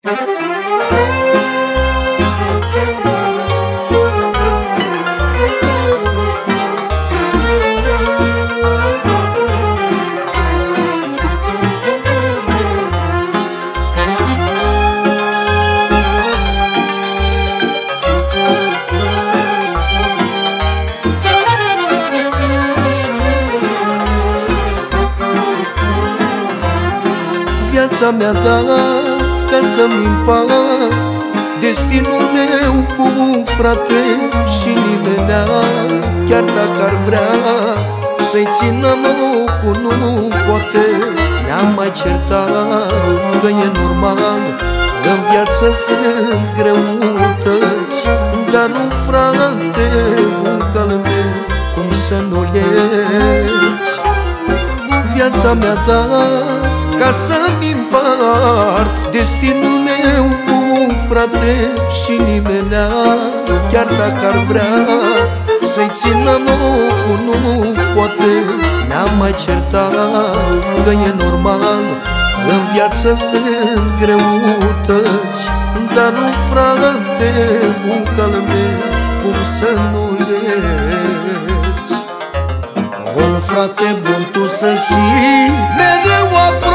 Viața mi-a dat ca să-mi împart destinul meu cu un frate și nimenea, chiar dacă ar vrea să-i țină locul, nu poate. Ne-am mai certat că e normal, în viață sunt greutăți, dar un frate bun ca al meu, cum să nu-l ierți? Viața mi-a dat ca să-mi împart destinul meu cu un frate și nimenea, chiar dacă ar vrea să-i țină locul, nu poate. Ne-am mai certat că e normal, în viață sunt greutăți, dar un frate bun ca al meu, cum să nu-l ierți? Un frate bun tu să-l ții mereu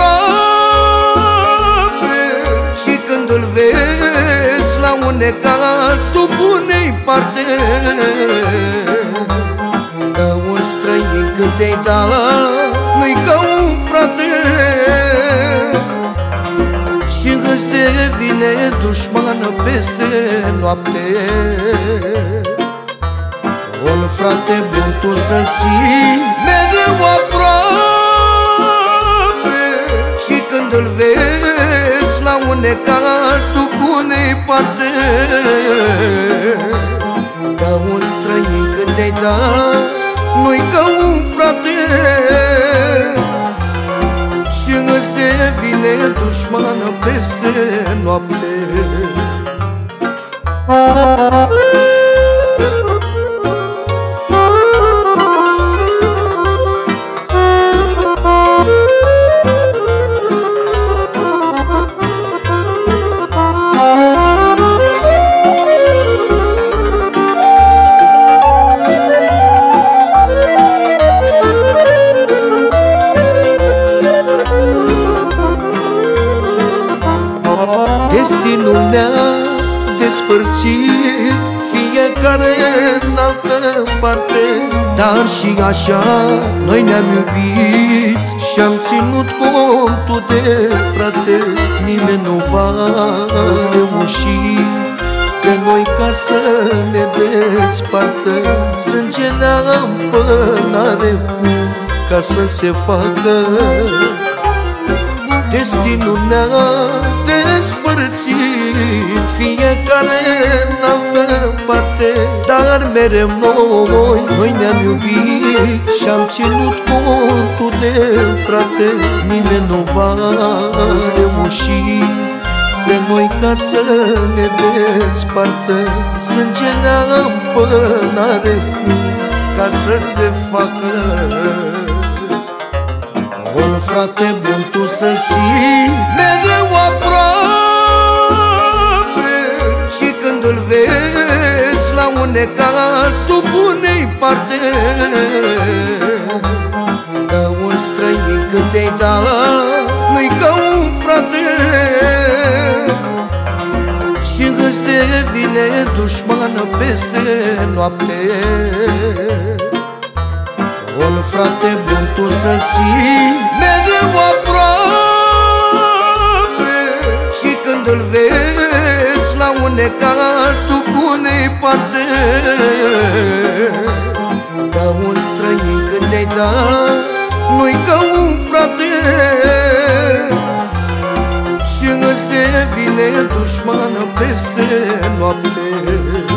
aproape, și când îl vezi la un necaz, tu pune-i parte. Că un străin când te-ai da, nu-i ca un frate, și îți devine dușmană peste noapte. Un frate bun tu să-l ții mereu aproape, și când îl vezi la un necaz, tu pune-i parte. Ca un străin când te-ai da, nu-i ca un frate, și îți devine dușmană peste noapte. Destinul ne-a despărțit, fiecare în altă parte, dar și așa noi ne-am iubit și-am ținut contul de frate. Nimeni nu va reuși pe noi ca să ne despartă. Sânge ne-am pânare ca să se facă. Destinul ne-a despărțit, fiecare în altă parte, dar mereu noi ne-am iubit și-am ținut contul de frate. Nimeni nu va reuși pe noi ca să ne despartă. Sânge ne-am pânare ca să se facă. Un frate bun tu să-l ții mereu aproape, și când îl vezi la un necaz, tu pune-i parte. Că un străin când te-ai da, nu-i ca un frate, și îți devine dușmană peste noapte. Un frate bun tu să-l ții mereu aproape, și când îl vezi la un necaz, tu pune-i parte. Ca un străin când te-ai da, nu-i ca un frate, și îți devine dușmană peste noapte.